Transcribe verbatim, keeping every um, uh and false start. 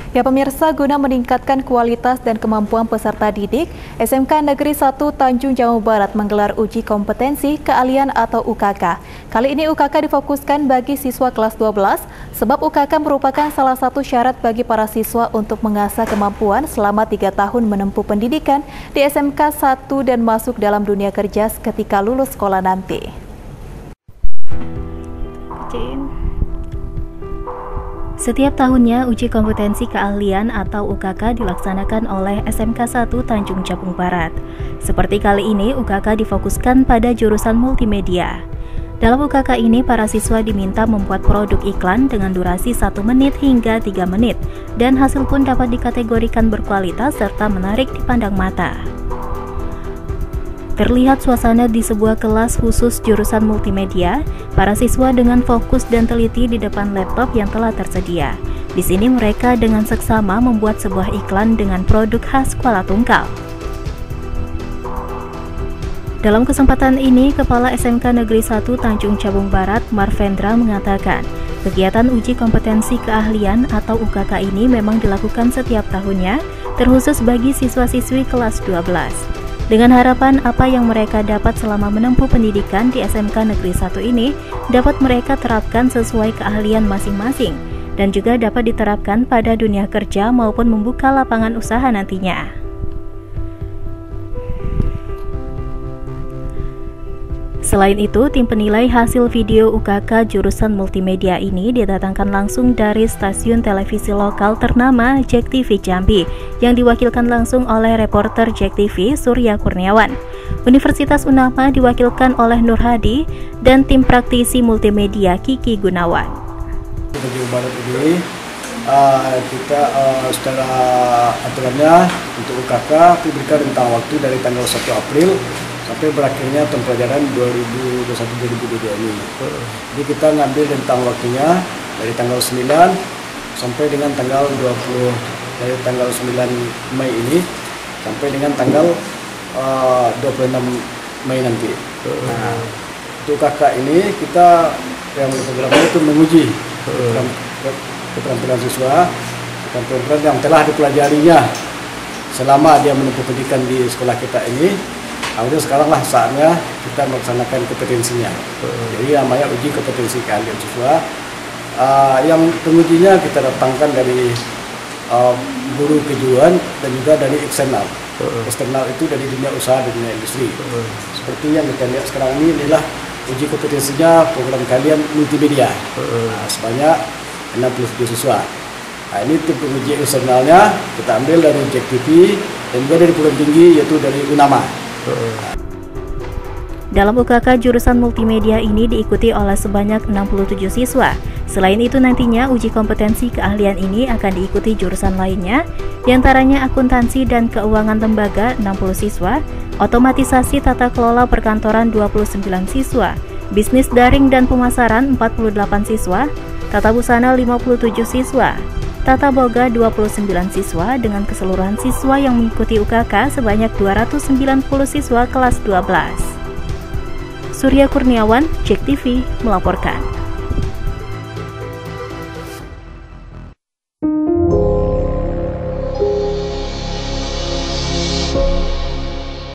Ya pemirsa, guna meningkatkan kualitas dan kemampuan peserta didik, S M K Negeri satu Tanjung Jabung Barat menggelar uji kompetensi keahlian atau U K K. Kali ini U K K difokuskan bagi siswa kelas dua belas, sebab U K K merupakan salah satu syarat bagi para siswa untuk mengasah kemampuan selama tiga tahun menempuh pendidikan di S M K satu dan masuk dalam dunia kerja ketika lulus sekolah nanti. Setiap tahunnya, uji kompetensi keahlian atau U K K dilaksanakan oleh S M K satu Tanjung Jabung Barat. Seperti kali ini, U K K difokuskan pada jurusan multimedia. Dalam U K K ini, para siswa diminta membuat produk iklan dengan durasi satu menit hingga tiga menit, dan hasil pun dapat dikategorikan berkualitas serta menarik dipandang mata. Terlihat suasana di sebuah kelas khusus jurusan multimedia, para siswa dengan fokus dan teliti di depan laptop yang telah tersedia. Di sini mereka dengan seksama membuat sebuah iklan dengan produk khas Kuala Tungkal. Dalam kesempatan ini, Kepala S M K Negeri satu Tanjung Jabung Barat, Marvendra, mengatakan, kegiatan uji kompetensi keahlian atau U K K ini memang dilakukan setiap tahunnya, terkhusus bagi siswa-siswi kelas dua belas. Dengan harapan apa yang mereka dapat selama menempuh pendidikan di S M K Negeri satu ini dapat mereka terapkan sesuai keahlian masing-masing dan juga dapat diterapkan pada dunia kerja maupun membuka lapangan usaha nantinya. Selain itu, tim penilai hasil video U K K jurusan multimedia ini didatangkan langsung dari stasiun televisi lokal ternama Jack T V Jambi yang diwakilkan langsung oleh reporter Jack T V Surya Kurniawan. Universitas Unama diwakilkan oleh Nur Hadi dan tim praktisi multimedia Kiki Gunawan. Di Barat ini uh, kita uh, secara aturannya untuk U K K diberikan rentang waktu dari tanggal satu April sampai berakhirnya tahun pelajaran dua ribu dua puluh satu dua ribu dua puluh dua ini. Jadi kita ngambil rentang waktunya dari tanggal sembilan sampai dengan tanggal dua puluh, dari tanggal sembilan Mei ini sampai dengan tanggal uh, dua puluh enam Mei nanti. Nah, untuk U K K ini kita yang programnya itu menguji keterampilan siswa, keterampilan yang telah dipelajarinya selama dia menempuh pendidikan di sekolah kita ini. Kemudian sekarang lah saatnya kita melaksanakan kompetensinya. Jadi namanya uji kompetensi keahlian siswa. Uh, yang pengujinya kita datangkan dari uh, guru kejuruan dan juga dari eksternal. Eksternal itu dari dunia usaha dan dunia industri. Seperti yang kita lihat sekarang ini adalah uji kompetensinya program keahlian multimedia. Nah, sebanyak enam puluh tujuh siswa. Nah, ini tim penguji eksternalnya kita ambil dari Jack T V dan juga dari perguruan tinggi yaitu dari Unama. Dalam U K K jurusan multimedia ini diikuti oleh sebanyak enam puluh tujuh siswa. Selain itu nantinya uji kompetensi keahlian ini akan diikuti jurusan lainnya, diantaranya akuntansi dan keuangan lembaga enam puluh siswa, otomatisasi tata kelola perkantoran dua puluh sembilan siswa, bisnis daring dan pemasaran empat puluh delapan siswa, tata busana lima puluh tujuh siswa, Tata Boga dua puluh sembilan siswa dengan keseluruhan siswa yang mengikuti U K K sebanyak dua ratus sembilan puluh siswa kelas dua belas. Surya Kurniawan, Jack T V melaporkan.